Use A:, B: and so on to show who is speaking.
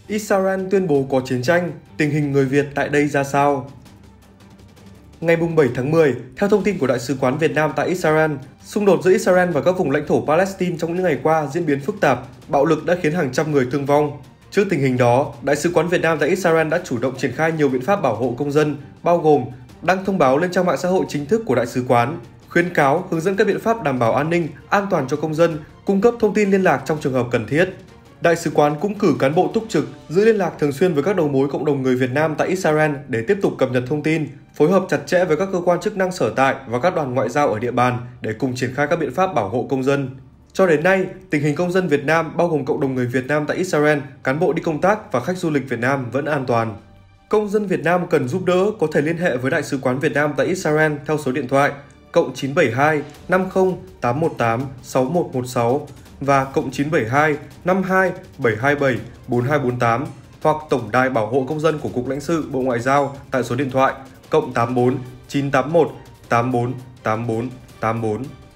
A: Israel tuyên bố có chiến tranh, tình hình người Việt tại đây ra sao? Ngày 7 tháng 10, theo thông tin của Đại sứ quán Việt Nam tại Israel, xung đột giữa Israel và các vùng lãnh thổ Palestine trong những ngày qua diễn biến phức tạp, bạo lực đã khiến hàng trăm người thương vong. Trước tình hình đó, Đại sứ quán Việt Nam tại Israel đã chủ động triển khai nhiều biện pháp bảo hộ công dân, bao gồm đăng thông báo lên trang mạng xã hội chính thức của Đại sứ quán, khuyến cáo, hướng dẫn các biện pháp đảm bảo an ninh, an toàn cho công dân, cung cấp thông tin liên lạc trong trường hợp cần thiết. Đại sứ quán cũng cử cán bộ túc trực, giữ liên lạc thường xuyên với các đầu mối cộng đồng người Việt Nam tại Israel để tiếp tục cập nhật thông tin, phối hợp chặt chẽ với các cơ quan chức năng sở tại và các đoàn ngoại giao ở địa bàn để cùng triển khai các biện pháp bảo hộ công dân. Cho đến nay, tình hình công dân Việt Nam bao gồm cộng đồng người Việt Nam tại Israel, cán bộ đi công tác và khách du lịch Việt Nam vẫn an toàn. Công dân Việt Nam cần giúp đỡ có thể liên hệ với Đại sứ quán Việt Nam tại Israel theo số điện thoại +972 50 818 6116 và +972 52 727 4248 hoặc Tổng đài Bảo hộ Công dân của Cục lãnh sự Bộ Ngoại giao tại số điện thoại +84 981 84 84 84.